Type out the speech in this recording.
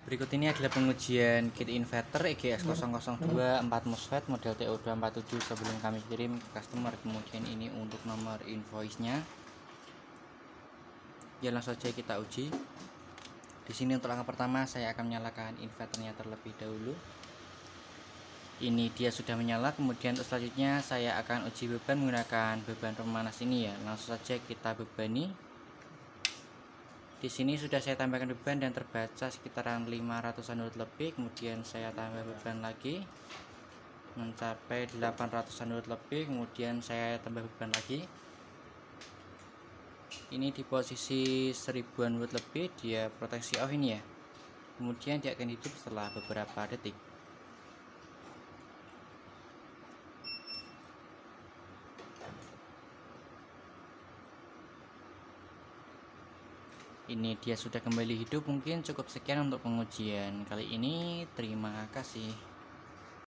Berikut ini adalah pengujian kit inverter EGX002 4 MOSFET model TO247 sebelum kami kirim ke customer. Kemudian ini untuk nomor invoice-nya. Ya, langsung saja kita uji. Di sini untuk langkah pertama saya akan menyalakan inverternya terlebih dahulu. Ini dia sudah menyala. Kemudian untuk selanjutnya saya akan uji beban menggunakan beban pemanas ini ya. Langsung saja kita bebani. Di sini sudah saya tambahkan beban dan terbaca sekitaran 500-an watt lebih. Kemudian saya tambah beban lagi mencapai 800-an watt lebih. Kemudian saya tambah beban lagi. Ini di posisi 1000-an watt lebih, dia proteksi off ini ya. Kemudian dia akan hidup setelah beberapa detik. Ini dia sudah kembali hidup. Mungkin cukup sekian untuk pengujian kali ini. Terima kasih.